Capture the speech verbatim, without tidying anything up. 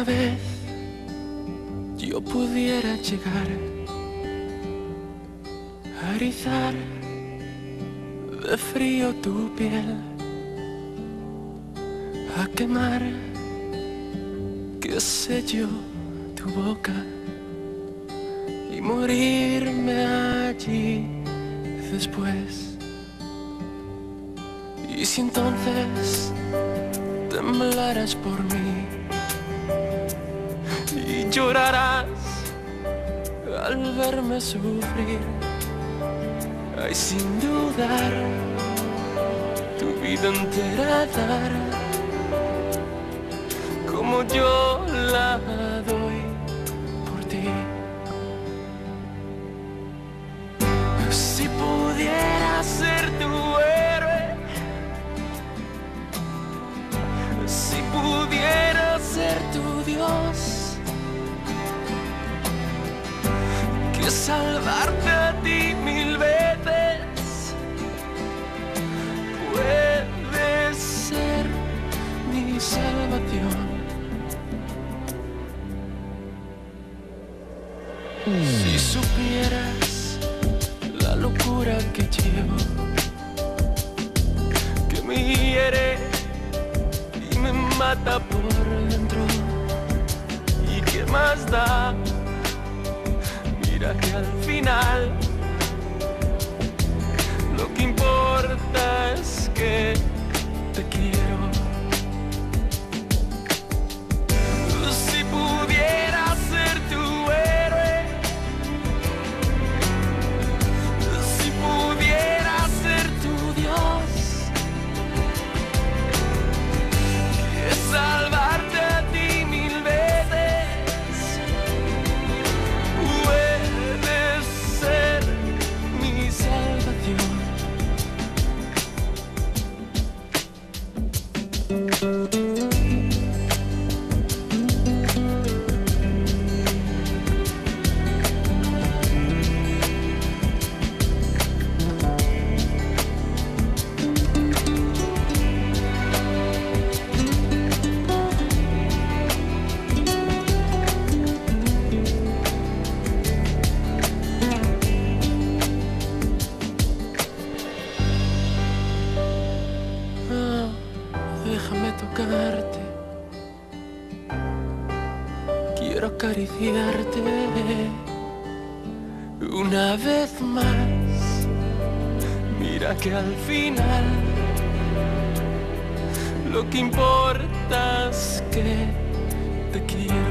vez yo pudiera llegar a rizar de frío tu piel, a quemar, qué sé yo, tu boca y morirme allí después. Y si entonces temblarás por mí y llorarás al verme sufrir, ay, sin dudar, tu vida entera dar, como yo la doy por ti. Si pudiera ser tu héroe, si pudiera ser tu Dios, que salvarte a ti mil veces puede ser mi salvación. Si supieras la locura que llevo, que me hiere y me mata por dentro, y qué más da, mira que al final lo que importa es que te quiero. Si pudiera ser tu héroe, si pudiera ser tu Dios, que salvarte a ti mil veces puede ser mi salvación. Ah, déjame tocarte, quiero acariciarte una vez más. Mira que al final lo que importa es que te quiero.